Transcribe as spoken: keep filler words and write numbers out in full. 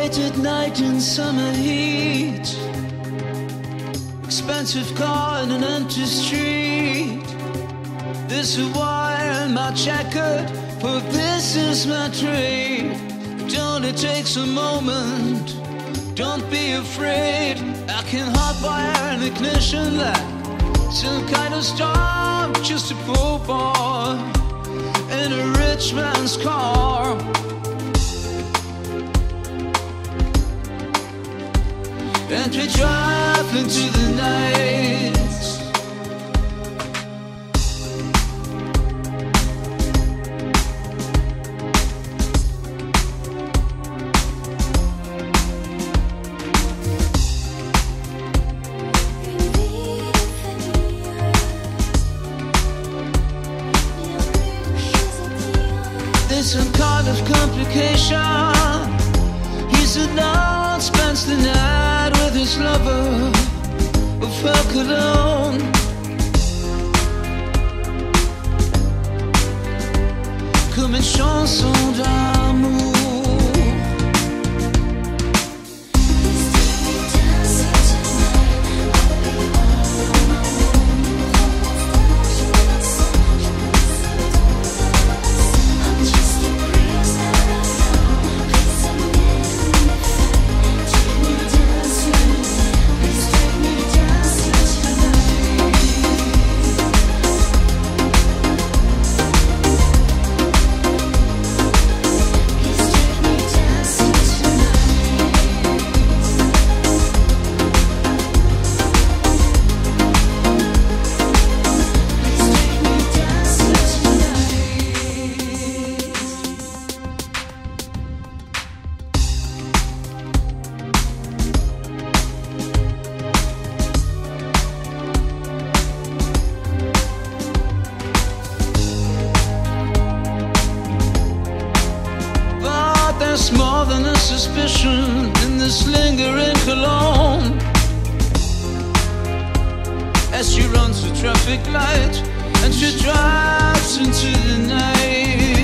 late at night in summer heat, expensive car in an empty street. This is why I'm my checkered, for this is my trade. It only takes a moment, don't be afraid. I can hotwire an ignition like some kind of storm, just a poor boy in a rich man's car. And we drive into the night. There's some kind of complication. He's alone, spends the night with his lover of her cologne. Comme une chanson d'amour. There's more than a suspicion in this lingering cologne. As she runs the traffic light and she drives into the night.